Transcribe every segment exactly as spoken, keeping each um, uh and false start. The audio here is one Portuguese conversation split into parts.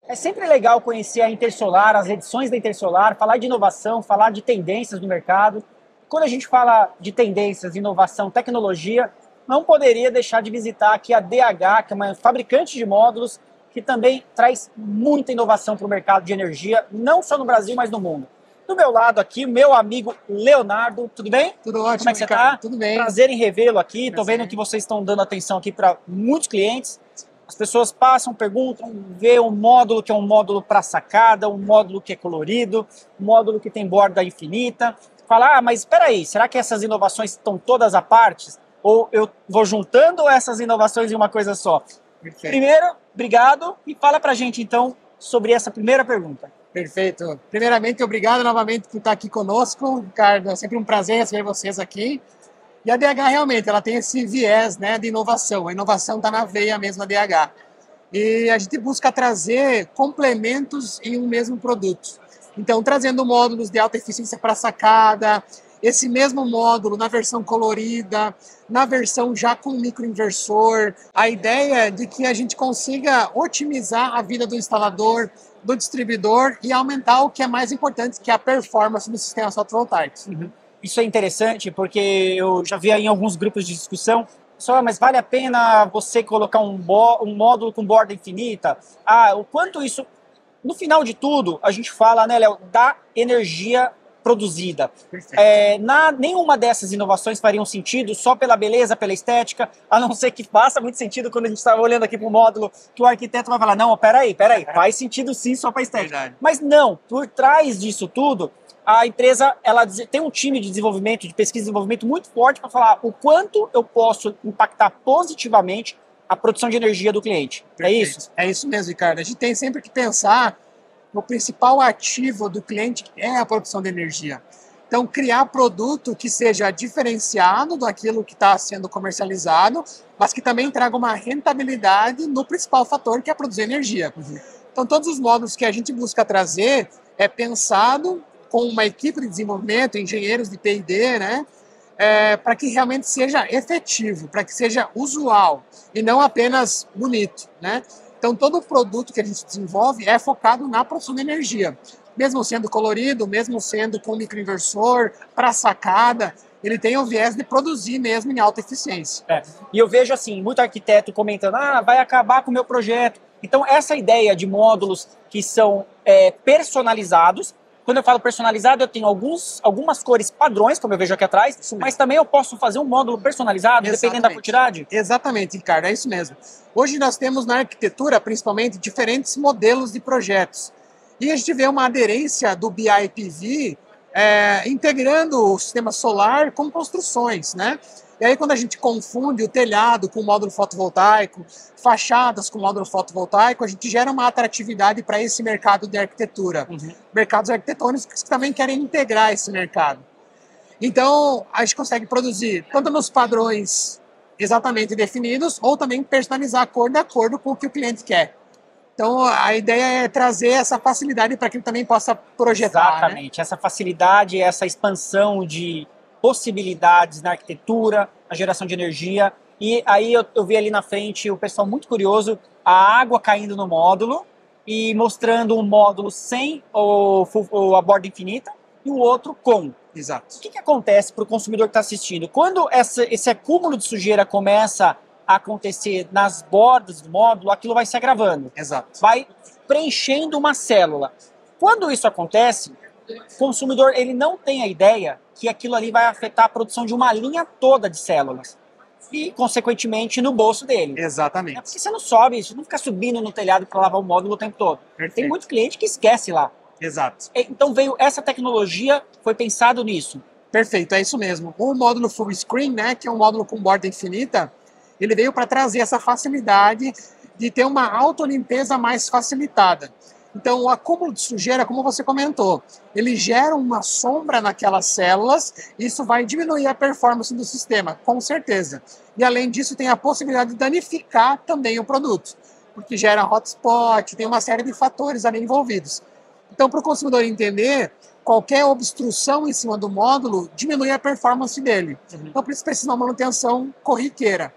É sempre legal conhecer a Intersolar, as edições da Intersolar, falar de inovação, falar de tendências do mercado. Quando a gente fala de tendências, inovação, tecnologia, não poderia deixar de visitar aqui a D H, que é uma fabricante de módulos, que também traz muita inovação para o mercado de energia, não só no Brasil, mas no mundo. Do meu lado aqui, meu amigo Leonardo, tudo bem? Tudo ótimo, Como é que você Ricardo. está? Tudo bem. Prazer em revê-lo aqui. Estou Prazer. vendo que vocês estão dando atenção aqui para muitos clientes. As pessoas passam, perguntam, vê um módulo que é um módulo para sacada, um módulo que é colorido, um módulo que tem borda infinita. Fala, ah, mas espera aí, será que essas inovações estão todas à parte? Ou eu vou juntando essas inovações em uma coisa só? Perfeito. Primeiro, obrigado e fala pra gente então sobre essa primeira pergunta. Perfeito. Primeiramente, obrigado novamente por estar aqui conosco, Ricardo. É sempre um prazer receber vocês aqui. E a D H realmente, ela tem esse viés, né, de inovação. A inovação está na veia mesmo da D H. E a gente busca trazer complementos em um mesmo produto. Então, trazendo módulos de alta eficiência para sacada, esse mesmo módulo na versão colorida, na versão já com microinversor. A ideia é de que a gente consiga otimizar a vida do instalador, do distribuidor e aumentar o que é mais importante, que é a performance dos sistemas fotovoltaicos. Uhum. Isso é interessante porque eu já vi aí em alguns grupos de discussão, só, mas vale a pena você colocar um, um módulo com borda infinita? Ah, o quanto isso... No final de tudo, a gente fala, né, Léo, da energia produzida. É, na, nenhuma dessas inovações fariam sentido só pela beleza, pela estética, a não ser que faça muito sentido quando a gente está olhando aqui para o módulo, que o arquiteto vai falar, não, peraí, peraí, faz sentido sim só para estética. Verdade. Mas não, por trás disso tudo, a empresa ela tem um time de desenvolvimento, de pesquisa e desenvolvimento muito forte para falar o quanto eu posso impactar positivamente a produção de energia do cliente. Perfeito. É isso? É isso mesmo, Ricardo. A gente tem sempre que pensar no principal ativo do cliente, que é a produção de energia. Então, criar produto que seja diferenciado daquilo que está sendo comercializado, mas que também traga uma rentabilidade no principal fator, que é produzir energia. Uhum. Então, todos os módulos que a gente busca trazer é pensado com uma equipe de desenvolvimento, engenheiros de P e D, né? É, para que realmente seja efetivo, para que seja usual e não apenas bonito, né? Então, todo o produto que a gente desenvolve é focado na produção de energia. Mesmo sendo colorido, mesmo sendo com microinversor, para sacada, ele tem o viés de produzir mesmo em alta eficiência. É. E eu vejo assim, muito arquiteto comentando, ah, vai acabar com o meu projeto. Então, essa ideia de módulos que são é, personalizados. Quando eu falo personalizado, eu tenho alguns, algumas cores padrões, como eu vejo aqui atrás, mas também eu posso fazer um módulo personalizado, Exatamente. Dependendo da quantidade? Exatamente, Ricardo, é isso mesmo. Hoje nós temos na arquitetura, principalmente, diferentes modelos de projetos. E a gente vê uma aderência do B I P V é, integrando o sistema solar com construções, né? E aí, quando a gente confunde o telhado com o módulo fotovoltaico, fachadas com o módulo fotovoltaico, a gente gera uma atratividade para esse mercado de arquitetura. Uhum. Mercados arquitetônicos que também querem integrar esse mercado. Então, a gente consegue produzir tanto nos padrões exatamente definidos, ou também personalizar a cor de acordo com o que o cliente quer. Então, a ideia é trazer essa facilidade para que ele também possa projetar. Exatamente, né? Essa facilidade, essa expansão de possibilidades na arquitetura, na geração de energia. E aí eu, eu vi ali na frente o pessoal muito curioso, a água caindo no módulo e mostrando um módulo sem o, o, a borda infinita e o outro com. Exato. O que, que acontece para o consumidor que está assistindo? Quando essa, esse acúmulo de sujeira começa a acontecer nas bordas do módulo, aquilo vai se agravando. Exato. Vai preenchendo uma célula. Quando isso acontece, o consumidor ele não tem a ideia que aquilo ali vai afetar a produção de uma linha toda de células. E, consequentemente, no bolso dele. Exatamente. É porque você não sobe, você não fica subindo no telhado para lavar o módulo o tempo todo. Perfeito. Tem muito cliente que esquece lá. Exato. Então veio essa tecnologia, foi pensado nisso. Perfeito, é isso mesmo. O módulo Full Screen, né, que é um módulo com borda infinita, ele veio para trazer essa facilidade de ter uma autolimpeza mais facilitada. Então, o acúmulo de sujeira, como você comentou, ele gera uma sombra naquelas células, isso vai diminuir a performance do sistema, com certeza. E, além disso, tem a possibilidade de danificar também o produto, porque gera hotspot, tem uma série de fatores ali envolvidos. Então, para o consumidor entender, qualquer obstrução em cima do módulo diminui a performance dele. Uhum. Então, por isso precisa de uma manutenção corriqueira.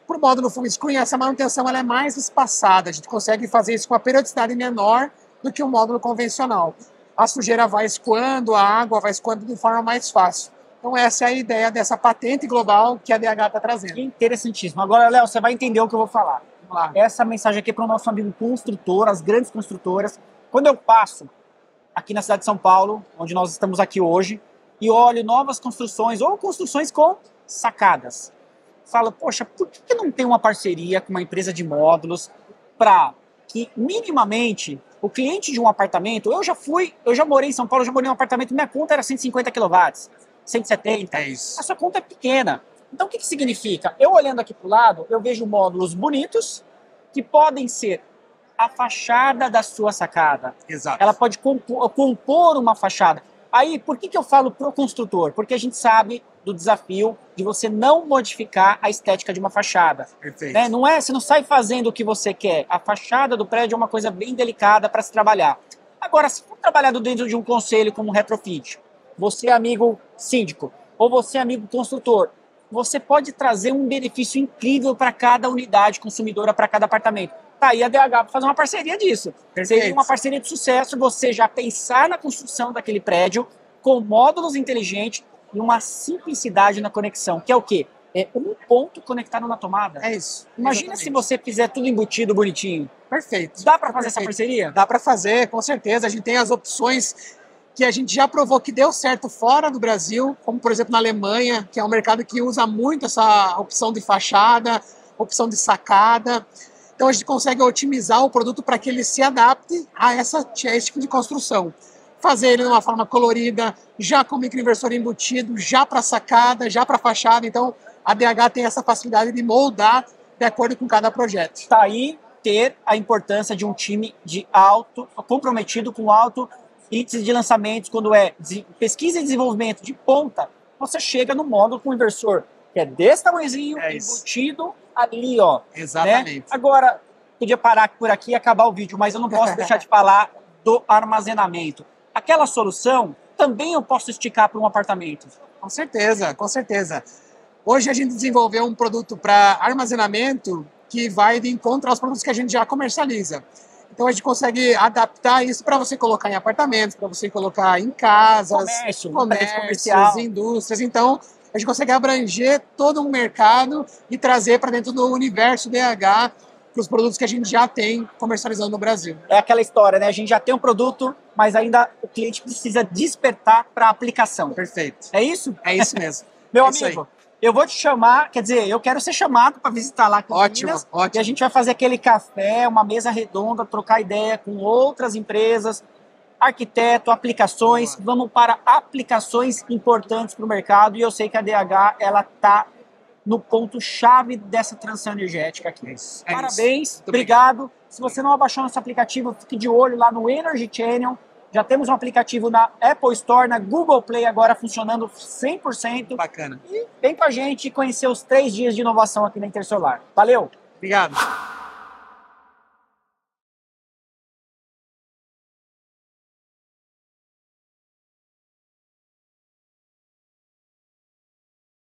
Para o módulo full screen, essa manutenção ela é mais espaçada. A gente consegue fazer isso com uma periodicidade menor do que o módulo convencional. A sujeira vai escoando, a água vai escoando de forma mais fácil. Então essa é a ideia dessa patente global que a D H está trazendo. Interessantíssimo. Agora, Léo, você vai entender o que eu vou falar. Vamos lá. Essa mensagem aqui é para o nosso amigo construtor, as grandes construtoras. Quando eu passo aqui na cidade de São Paulo, onde nós estamos aqui hoje, e olho novas construções ou construções com sacadas, falo, poxa, por que não tem uma parceria com uma empresa de módulos para que minimamente o cliente de um apartamento, eu já fui, eu já morei em São Paulo, eu já morei em um apartamento, minha conta era cento e cinquenta quilowatts, cento e setenta, É isso. a sua conta é pequena. Então o que, que significa? Eu olhando aqui para o lado, eu vejo módulos bonitos que podem ser a fachada da sua sacada. Exato. Ela pode compor, compor uma fachada. Aí, por que, que eu falo pro construtor? Porque a gente sabe do desafio de você não modificar a estética de uma fachada. Perfeito. Né? Não é, você não sai fazendo o que você quer. A fachada do prédio é uma coisa bem delicada para se trabalhar. Agora, se for trabalhado dentro de um conselho como retrofit, você é amigo síndico, ou você é amigo construtor, você pode trazer um benefício incrível para cada unidade consumidora, para cada apartamento. Tá aí a D H para fazer uma parceria disso. Perfeito. Seria uma parceria de sucesso, você já pensar na construção daquele prédio com módulos inteligentes e uma simplicidade na conexão, que é o quê? É um ponto conectado na tomada. É isso. Imagina Exatamente. se você fizer tudo embutido, bonitinho. Perfeito. Dá para fazer essa Perfeito. parceria? Dá para fazer, com certeza. A gente tem as opções que a gente já provou que deu certo fora do Brasil, como por exemplo na Alemanha, que é um mercado que usa muito essa opção de fachada, opção de sacada. Então a gente consegue otimizar o produto para que ele se adapte a, essa, a esse tipo de construção. Fazer ele de uma forma colorida, já com microinversor embutido, já para sacada, já para fachada. Então a D H tem essa facilidade de moldar de acordo com cada projeto. Tá aí ter a importância de um time de alto, comprometido com alto índice de lançamentos, quando é pesquisa e desenvolvimento de ponta, você chega no módulo com um inversor que é desse tamanhozinho, É isso. embutido ali, ó. Exatamente. Né? Agora, podia parar por aqui e acabar o vídeo, mas eu não posso deixar de falar do armazenamento. Aquela solução também eu posso esticar para um apartamento. Com certeza, com certeza. Hoje a gente desenvolveu um produto para armazenamento que vai de encontro aos produtos que a gente já comercializa. Então a gente consegue adaptar isso para você colocar em apartamentos, para você colocar em casas, Comércio, comércios, comercial. indústrias. Então a gente consegue abranger todo um mercado e trazer para dentro do universo D H para os produtos que a gente já tem comercializando no Brasil. É aquela história, né? A gente já tem um produto, mas ainda o cliente precisa despertar para a aplicação. Perfeito. É isso? É isso mesmo. Meu É isso amigo, eu vou te chamar, quer dizer, eu quero ser chamado para visitar lá com Ótimo, Minas, ótimo. e a gente vai fazer aquele café, uma mesa redonda, trocar ideia com outras empresas, arquiteto, aplicações. Boa. Vamos para aplicações importantes para o mercado, e eu sei que a D H ela está no ponto-chave dessa transição energética aqui. É isso, é Parabéns, isso. obrigado. Se você não abaixou nosso aplicativo, fique de olho lá no Energy Channel. Já temos um aplicativo na Apple Store, na Google Play agora funcionando cem por cento. Bacana. E vem com a gente conhecer os três dias de inovação aqui na Intersolar. Valeu! Obrigado.